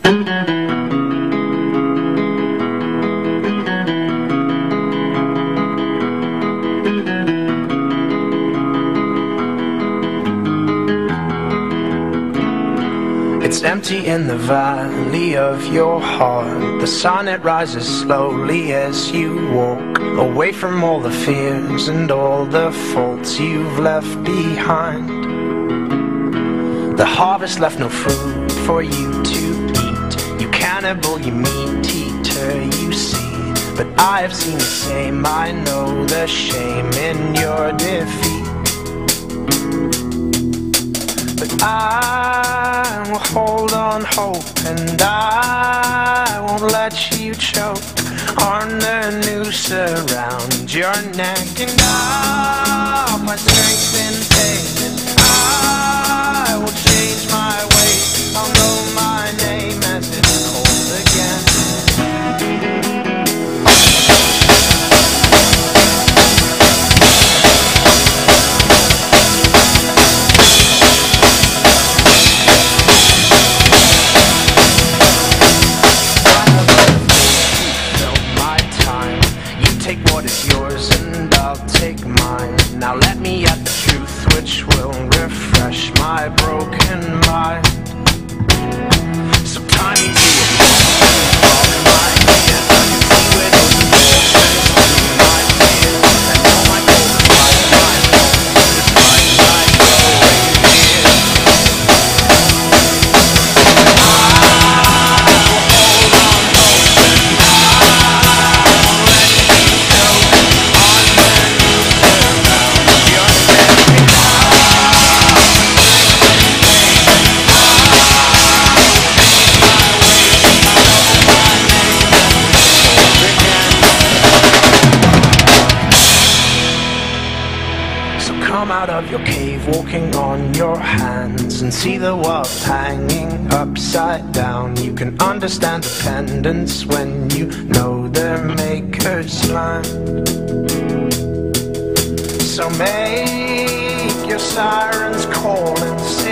It's empty in the valley of your heart. The sun, it rises slowly as you walk away from all the fears and all the faults you've left behind. The harvest left no fruit for you to eat. You cannibal, you meat eater, you see. But I have seen the same, I know the shame in your defeat. But I will hold on hope, and I won't let you choke on the noose around your neck. And I'll find strength in pain, and I will change my ways. I'll know my name as it's called again. Now let me at the truth which will refresh my broken mind. So tie me to a post, all in my hands. I can see where those emotions through my tears. I know my goal is right, my home is right, my growing years. I will hold on hope, and I won't let you choke on the noose around your neck. So come out of your cave, walking on your hands, and see the world hanging upside down. You can understand dependence when you know their maker's land. So make your sirens call and sing.